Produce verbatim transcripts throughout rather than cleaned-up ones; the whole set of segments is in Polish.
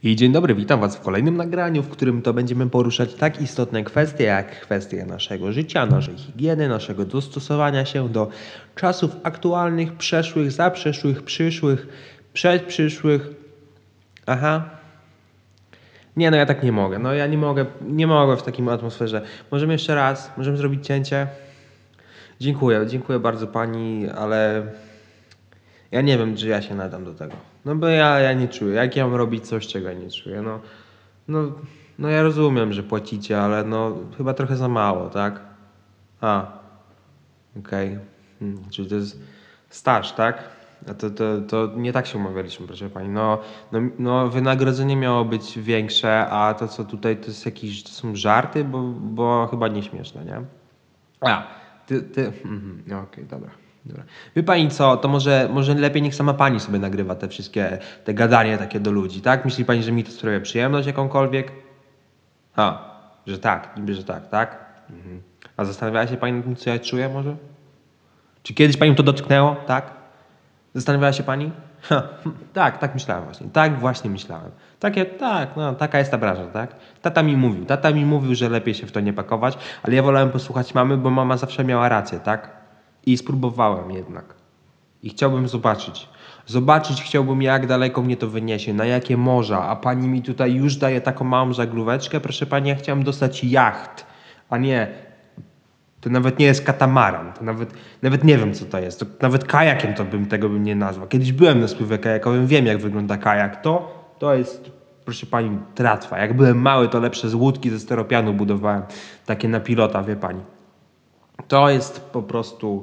I dzień dobry, witam Was w kolejnym nagraniu, w którym to będziemy poruszać tak istotne kwestie, jak kwestie naszego życia, naszej higieny, naszego dostosowania się do czasów aktualnych, przeszłych, zaprzeszłych, przyszłych, przedprzyszłych. Aha. Nie, no ja tak nie mogę. No ja nie mogę, nie mogę w takim atmosferze. Możemy jeszcze raz, możemy zrobić cięcie? Dziękuję, dziękuję bardzo Pani, ale ja nie wiem, czy ja się nadam do tego. No bo ja, ja nie czuję. Jak ja mam robić coś, czego ja nie czuję? No, no, no ja rozumiem, że płacicie, ale no chyba trochę za mało, tak? A, okej. Okay. Hmm, czyli to jest staż, tak? A to, to, to nie tak się umawialiśmy, proszę Pani. No, no, no wynagrodzenie miało być większe, a to co tutaj to jest jakieś, to są żarty, bo, bo chyba nieśmieszne, nie? A, ty, ty, mhm, no okej, dobra. Dobra. Wie Pani co, to może, może lepiej niech sama Pani sobie nagrywa te wszystkie, te gadanie takie do ludzi, tak? Myśli Pani, że mi to sprawia przyjemność jakąkolwiek? A, że tak, niby, że tak, tak? Mhm. A zastanawiała się Pani nad tym, co ja czuję może? Czy kiedyś Panią to dotknęło, tak? Zastanawiała się Pani? Ha, tak, tak myślałem właśnie, tak właśnie myślałem. Takie, tak, no taka jest ta branża, tak? Tata mi mówił, tata mi mówił, że lepiej się w to nie pakować, ale ja wolałem posłuchać mamy, bo mama zawsze miała rację, tak? I spróbowałem jednak. I chciałbym zobaczyć. Zobaczyć chciałbym, jak daleko mnie to wyniesie, na jakie morza. A pani mi tutaj już daje taką małą żaglóweczkę. Proszę pani, ja chciałem dostać jacht, a nie... To nawet nie jest katamaran. To nawet, nawet nie wiem, co to jest. To nawet kajakiem to bym tego bym nie nazwał. Kiedyś byłem na spływie kajakowym, wiem, jak wygląda kajak. To, to jest, proszę pani, tratwa. Jak byłem mały, to lepsze z łódki ze steropianu budowałem. Takie na pilota, wie pani. To jest po prostu...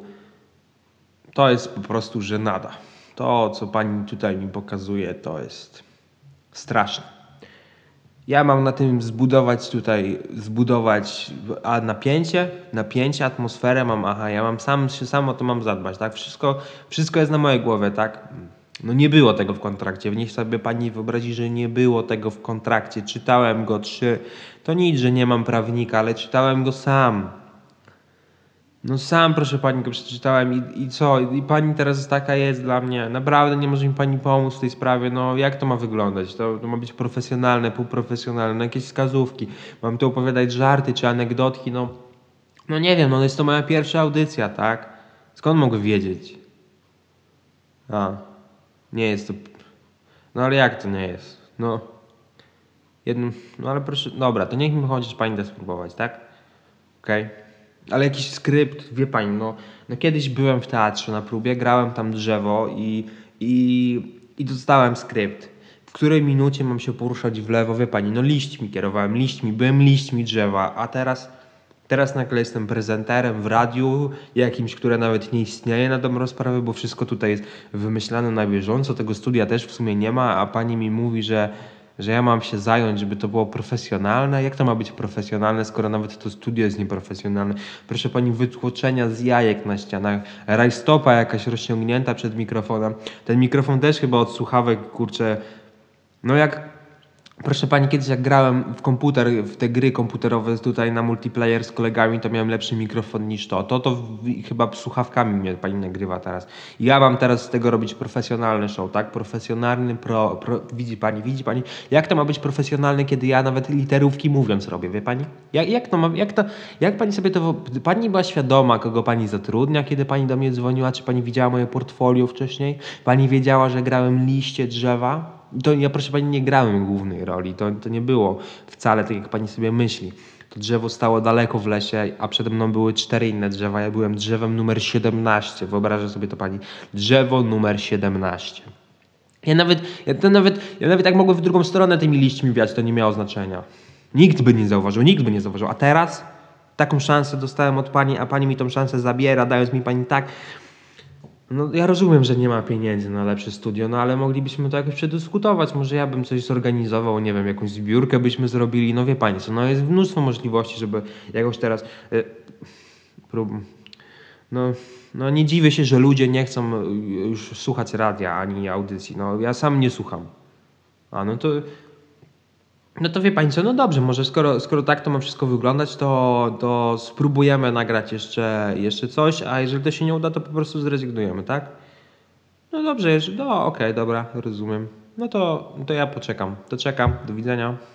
To jest po prostu żenada. To, co pani tutaj mi pokazuje, to jest straszne. Ja mam na tym zbudować tutaj, zbudować a napięcie, napięcie, atmosferę mam, aha, ja mam sam, sam o to mam zadbać, tak? Wszystko, wszystko jest na mojej głowie, tak? No nie było tego w kontrakcie. Niech sobie pani wyobrazi, że nie było tego w kontrakcie. Czytałem go trzy, to nic, że nie mam prawnika, ale czytałem go sam. No sam, proszę pani, go przeczytałem i, i co? I pani teraz taka jest dla mnie. Naprawdę nie może mi pani pomóc w tej sprawie. No jak to ma wyglądać? To, to ma być profesjonalne, półprofesjonalne, no jakieś wskazówki. Mam tu opowiadać żarty czy anegdotki, no... No nie wiem, no jest to moja pierwsza audycja, tak? Skąd mogę wiedzieć? A, nie jest to... No ale jak to nie jest? No... Jednym... No ale proszę... Dobra, to niech mi chociaż pani da spróbować, tak? Okej. Okay. Ale jakiś skrypt, wie pani, no, no kiedyś byłem w teatrze na próbie, grałem tam drzewo i, i, i dostałem skrypt. W której minucie mam się poruszać w lewo, wie pani, no liśćmi kierowałem, liśćmi, byłem liśćmi drzewa, a teraz, teraz nagle jestem prezenterem w radiu, jakimś, które nawet nie istnieje na dobrą sprawę, bo wszystko tutaj jest wymyślane na bieżąco, tego studia też w sumie nie ma, a pani mi mówi, że że ja mam się zająć, żeby to było profesjonalne. Jak to ma być profesjonalne, skoro nawet to studio jest nieprofesjonalne? Proszę pani, wytłoczenia z jajek na ścianach, rajstopa jakaś rozciągnięta przed mikrofonem. Ten mikrofon też chyba od słuchawek, kurczę, no jak... Proszę pani, kiedyś jak grałem w komputer, w te gry komputerowe tutaj na multiplayer z kolegami, to miałem lepszy mikrofon niż to. To to w, chyba słuchawkami mnie pani nagrywa teraz. Ja mam teraz z tego robić profesjonalny show, tak? Profesjonalny, pro, pro... Widzi pani, widzi pani? Jak to ma być profesjonalne, kiedy ja nawet literówki mówiąc robię, wie pani? Jak, jak to ma, jak to, jak pani sobie to... Pani była świadoma, kogo pani zatrudnia, kiedy pani do mnie dzwoniła? Czy pani widziała moje portfolio wcześniej? Pani wiedziała, że grałem liście drzewa? To ja, proszę pani, nie grałem głównej roli. To, to nie było wcale tak, jak pani sobie myśli. To drzewo stało daleko w lesie, a przede mną były cztery inne drzewa. Ja byłem drzewem numer siedemnaście. Wyobraża sobie to pani. Drzewo numer siedemnaście. Ja nawet, ja to nawet, ja nawet jak mogłem w drugą stronę tymi liśćmi wiać, to nie miało znaczenia. Nikt by nie zauważył, nikt by nie zauważył. A teraz taką szansę dostałem od pani, a pani mi tą szansę zabiera, dając mi pani tak... No ja rozumiem, że nie ma pieniędzy na lepsze studio, no ale moglibyśmy to jakoś przedyskutować. Może ja bym coś zorganizował, nie wiem, jakąś zbiórkę byśmy zrobili. No wie pani co, no jest mnóstwo możliwości, żeby jakoś teraz... Y, prób, no, no nie dziwię się, że ludzie nie chcą już słuchać radia ani audycji. No ja sam nie słucham. A no to... No to wie pani co, no dobrze, może skoro, skoro tak to ma wszystko wyglądać, to, to spróbujemy nagrać jeszcze, jeszcze coś, a jeżeli to się nie uda, to po prostu zrezygnujemy, tak? No dobrze, jeżeli, no okej, okay, dobra, rozumiem. no to, to ja poczekam. To czekam. Do widzenia.